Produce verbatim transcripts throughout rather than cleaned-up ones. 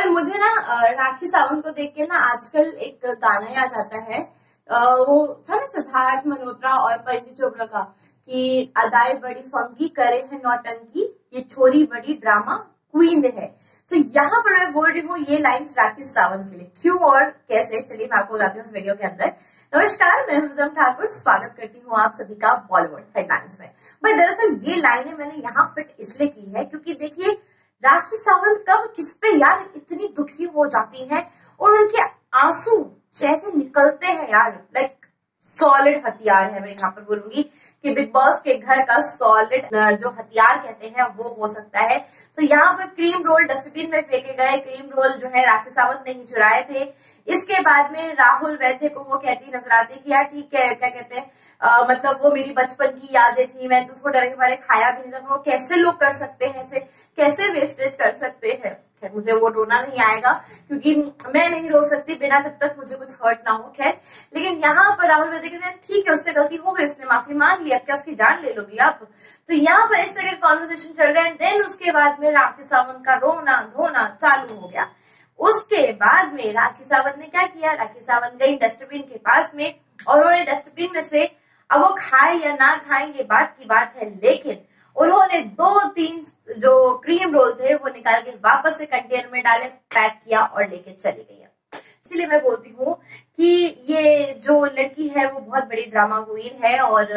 पर मुझे ना राखी सावंत को देख के ना आजकल एक गाना याद आता है, वो था ना सिद्धार्थ मल्होत्रा और परिणीति चोपड़ा का, कि अदाए बड़ी फंकी करे है नौटंकी, ये छोरी बड़ी ड्रामा क्वीन है। तो यहाँ पर मैं बोल रही हूँ ये लाइन्स राखी सावंत के लिए, क्यों और कैसे, चलिए मैं आपको बताती हूँ इस वीडियो के अंदर। नमस्कार, मैं हृदम ठाकुर, स्वागत करती हूँ आप सभी का बॉलीवुड हेडलाइंस में। भाई दरअसल ये लाइनें मैंने यहाँ फिट इसलिए की है क्योंकि देखिए राखी सावंत कब किस पे यार इतनी दुखी हो जाती हैं और उनके आंसू जैसे निकलते हैं यार, लाइक सॉलिड हथियार है। मैं यहाँ पर बोलूंगी कि बिग बॉस के घर का सॉलिड जो हथियार कहते हैं वो हो सकता है। तो यहाँ पर क्रीम रोल डस्टबिन में फेंके गए, क्रीम रोल जो है राखी सावंत ने ही चुराए थे। इसके बाद में राहुल वैद्य को वो कहती नजर आती कि यार ठीक है, क्या कहते हैं, आ, मतलब वो मेरी बचपन की यादें थी, मैं तो उसको डर के मारे खाया भी नहीं था। वो कैसे लोग कर सकते हैं ऐसे, कैसे वेस्टेज कर सकते हैं। खैर मुझे वो रोना नहीं आएगा क्योंकि मैं नहीं रो सकती बिना जब तक मुझे कुछ हर्ट ना हो। खैर लेकिन यहाँ पर राहुल वैद्य कहते हैं ठीक है उससे गलती हो गई, उसने माफी मांग ली, अब क्या उसकी जान ले लोगी आप। तो यहाँ पर इस तरह के कॉन्वर्सेशन चल रहे हैं। देन उसके बाद में राखी सावंत का रोना धोना चालू हो गया। उसके बाद में राखी सावंत ने क्या किया, राखी सावंत गई डस्टबिन के पास में और उन्होंने डस्टबिन में से, अब वो खाए या ना खाए ये बात की बात है, लेकिन उन्होंने दो तीन जो क्रीम रोल थे वो निकाल के वापस से कंटेनर में डाले, पैक किया और लेके चली गई है। इसलिए मैं बोलती हूँ कि ये जो लड़की है वो बहुत बड़ी ड्रामा क्वीन है। और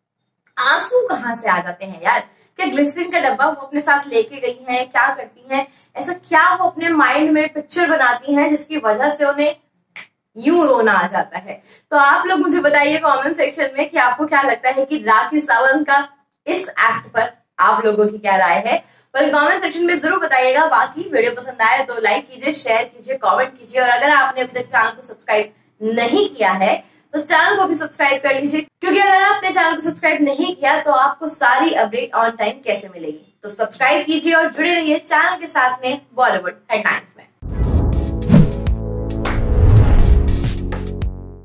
आंसू कहाँ से आ जाते हैं यार, क्या ग्लिसरीन का डब्बा वो अपने साथ लेके गई हैं, क्या करती हैं, ऐसा क्या वो अपने माइंड में पिक्चर बनाती हैं जिसकी वजह से उन्हें यूं रोना आ जाता है। तो आप लोग मुझे बताइए कमेंट सेक्शन में कि आपको क्या लगता है कि राखी सावंत का इस एक्ट पर आप लोगों की क्या राय है, पर कमेंट सेक्शन में जरूर बताइएगा। बाकी वीडियो पसंद आए तो लाइक कीजिए, शेयर कीजिए, कमेंट कीजिए और अगर आपने अभी तक चैनल को सब्सक्राइब नहीं किया है तो चैनल को भी सब्सक्राइब कर लीजिए, क्योंकि अगर आपने चैनल को सब्सक्राइब नहीं किया तो आपको सारी अपडेट ऑन टाइम कैसे मिलेगी। तो सब्सक्राइब कीजिए और जुड़े रहिए चैनल के साथ में बॉलीवुड हेडलाइंस में।